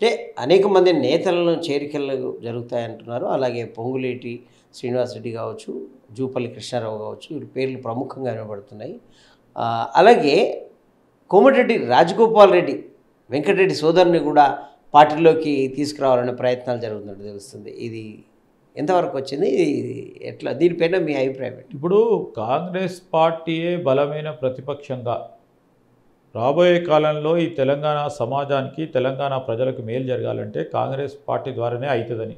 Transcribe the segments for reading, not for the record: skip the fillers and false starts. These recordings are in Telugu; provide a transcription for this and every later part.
అంటే అనేక మంది నేతలను చేరికలు జరుగుతాయంటున్నారు. అలాగే పొంగులేటి శ్రీనివాసరెడ్డి కావచ్చు, జూపల్లి కృష్ణారావు కావచ్చు, వీరి పేర్లు ప్రముఖంగా వినబడుతున్నాయి. అలాగే కోమటిరెడ్డి రాజగోపాల్ రెడ్డి, వెంకటరెడ్డి సోదరుని కూడా పార్టీలోకి తీసుకురావాలనే ప్రయత్నాలు జరుగుతున్నట్టు తెలుస్తుంది. ఇది ఎంతవరకు వచ్చింది? ఇది ఎట్లా, దీనిపైన మీ అభిప్రాయం ఏంటి? ఇప్పుడు కాంగ్రెస్ పార్టీయే బలమైన ప్రతిపక్షంగా రాబోయే కాలంలో ఈ తెలంగాణ సమాజానికి, తెలంగాణ ప్రజలకు మేలు జరగాలంటే కాంగ్రెస్ పార్టీ ద్వారానే అవుతుందని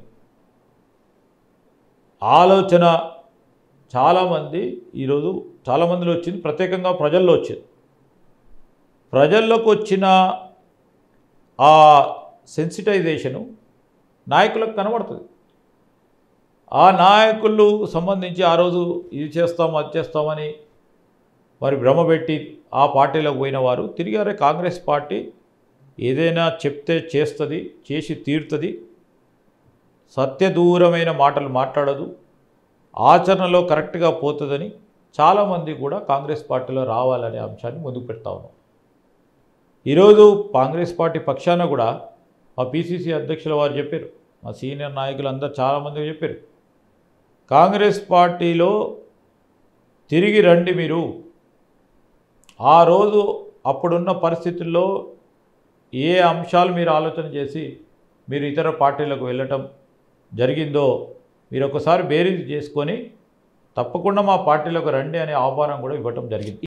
ఆలోచన చాలామంది ఈరోజు చాలామందిలో వచ్చింది. ప్రత్యేకంగా ప్రజల్లో వచ్చింది. ప్రజల్లోకి వచ్చిన ఆ సెన్సిటైజేషను నాయకులకు కనబడుతుంది. ఆ నాయకులు సంబంధించి ఆ రోజు ఇది చేస్తాం అది చేస్తామని మరి భ్రమపెట్టి ఆ పార్టీలోకి పోయిన వారు తిరిగారే కాంగ్రెస్ పార్టీ ఏదైనా చెప్తే చేస్తుంది, చేసి తీరుతుంది, సత్యదూరమైన మాటలు మాట్లాడదు, ఆచరణలో కరెక్ట్గా పోతుందని చాలామంది కూడా కాంగ్రెస్ పార్టీలో రావాలనే అంశాన్ని ముందుకు పెడతా ఉన్నాం. ఈరోజు కాంగ్రెస్ పార్టీ పక్షాన కూడా మా పిసిసి అధ్యక్షుల వారు చెప్పారు, మా సీనియర్ నాయకులు అందరూ చాలామంది చెప్పారు, కాంగ్రెస్ పార్టీలో తిరిగి రండి మీరు. ఆ రోజు అప్పుడున్న పరిస్థితుల్లో ఏ అంశాలు మీరు ఆలోచన చేసి మీరు ఇతర పార్టీలకు వెళ్ళటం జరిగిందో మీరు ఒకసారి బేరీజ్ చేసుకొని తప్పకుండా మా పార్టీలోకి రండి అనే ఆహ్వానం కూడా ఇవ్వటం జరిగింది.